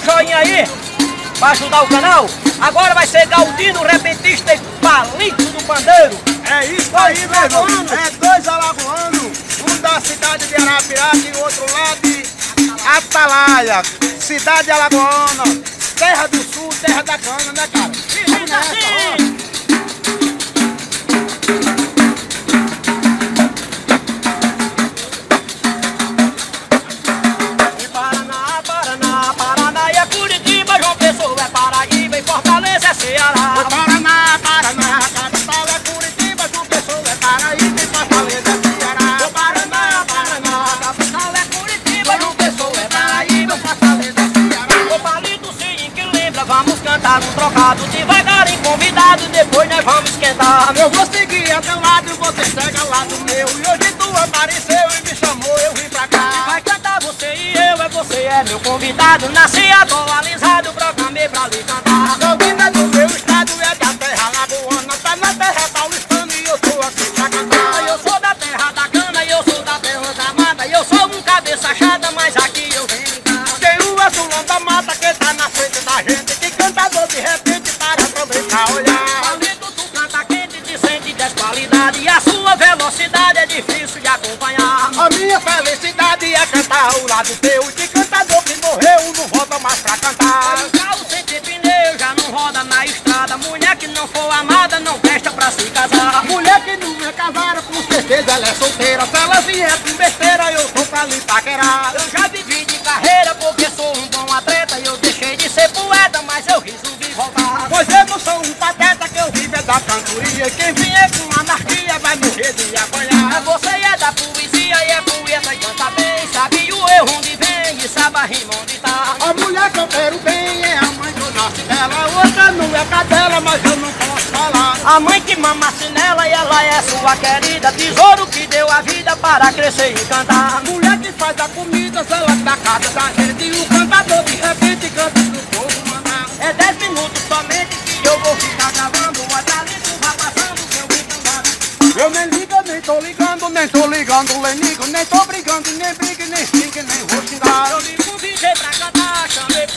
joinha aí pra ajudar o canal. Agora vai ser Galdino, repentista e Palito do Pandeiro. É isso aí, meu irmão. É dois alagoanos, um da cidade de Arapiraca e o outro lá de Atalaia, cidade alagoana, terra do sul, terra da cana, né, cara? Fortaleza é Ceará. O Paraná, Paraná, capital é Curitiba, João Pessoa é Paraíba e Fortaleza é Ceará. O Paraná, Paraná, capital é Curitiba, João Pessoa é Paraíba, Fortaleza é Ceará. O palito sim que lembra, vamos cantar um trocado devagarinho, convidado, depois nós vamos esquentar. Eu vou seguir a teu lado e você segue ao lado meu. E hoje tu apareceu e me chamou, eu vim pra cá. E vai cantar você e eu, você é meu convidado. Nasci atualizado, proclamei pra lhe cantar. Galdino é do meu estado, é da terra lagoana, tá na terra paulistana e eu tô aqui pra cantar. Eu sou da terra da cana, eu sou da terra da mata, eu sou um cabeça achada, mas aqui eu venho brincar. Tem o Azulão da mata que tá na frente da gente, que cantador de repente para aproveitar, olhar. Palito, tu canta quente, te sente de qualidade, e a sua velocidade é difícil de acompanhar. A minha felicidade é cantar ao lado teu, de cantador que morreu não volta mais pra cantar. O carro sem ter pneu já não roda na estrada, mulher que não for amada não presta pra se casar. Mulher que não é casada, com certeza ela é solteira, se ela vier com besteira eu tô pra lhe paquerar. Eu já vivi de carreira porque sou um bom atleta, e eu deixei de ser poeta, mas eu resolvi voltar. Pois eu não sou um pateta, que eu vivo é da cantoria, e quem vier com anarquia vai morrer de apanhar. Você é da poesia e é poeta e canta bem, sabe o erro onde vem e sabe a rima onde tá. A mulher que eu quero bem é a mãe do nasce dela, outra não é cadela, mas eu não posso falar. A mãe que mamasse nela e ela é sua querida, tesouro que deu a vida para crescer e cantar. Mulher que faz a comida, se ela da casa da gente, e o cantador de repente canta pro povo mandar. É 10 minutos somente que eu vou ficar gravando, o talento vai passando que eu vim cantando. Eu nem ligo, nem tô ligando, nem tô ligando, nem ligo, nem tô brigando, nem brigue, nem xingue, nem vou xingar. Eu me convidei pra cantar, chamei